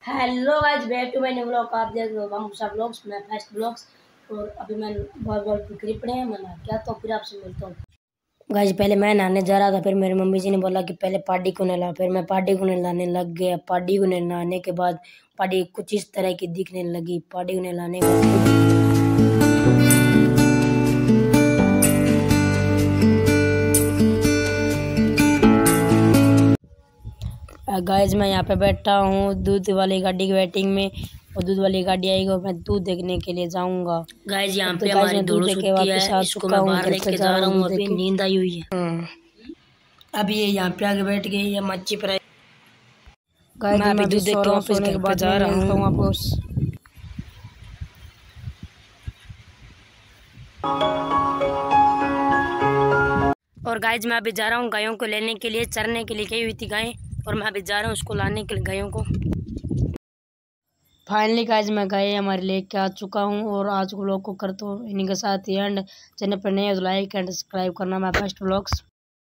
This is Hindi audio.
Hello guys, back to my new vlog. आप देख रहे हो बम्बूसा व्लॉग्स, मैं फर्स्ट व्लॉग्स। और अभी मैं बहुत फिक्री पड़े हैं, मैं क्या तो फिर आपसे मिलता हूँ। गाइस पहले मैं नहाने जा रहा था, फिर मेरी मम्मी जी ने बोला कि पहले पार्टी को नहला। फिर मैं पार्टी को नहलाने लग गया। पार्टी को नहलाने के बाद पार्टी कुछ इस तरह की दिखने लगी। पार्टी को नहलाने के बाद गाइस मैं यहाँ पे बैठा हूँ दूध वाली गाड़ी की वेटिंग में, और दूध वाली गाड़ी आएगी और मैं दूध देखने के लिए जाऊंगा। गाइस यहाँ पे हमारी दोनों सुती है, इसको मैं बाहर लेके जा रहा हूँ। अभी नींद आई हुई है। अभी ये यहाँ पे आके बैठ गई है मच्छी पर। गाइस मैं अभी दूध देख के वापस सोने के घर पे बाद जा रहा मिलता हूँ हूँ। आपको। और गाइस मैं अभी जा रहा हूँ गायों को लेने के लिए, चरने के लिए गई हुई थी गायें, और मैं अभी जा रहा हूँ उसको लाने के लिए गायों को। फाइनली गाइस मैं गाय हमारे लेके आ चुका हूँ, और आज को लोग को करता हूँ इन्हीं के साथ ही एंड। चैनल पर नए हो तो लाइक एंड सब्सक्राइब करना। मैं फर्स्ट व्लॉग्स।